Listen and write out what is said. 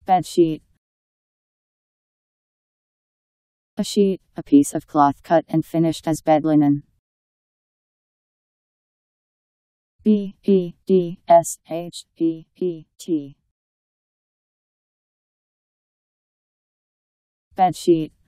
Bedsheet. A sheet, a piece of cloth cut and finished as bed linen. B-E-D-S-H-E-E-T. Bedsheet.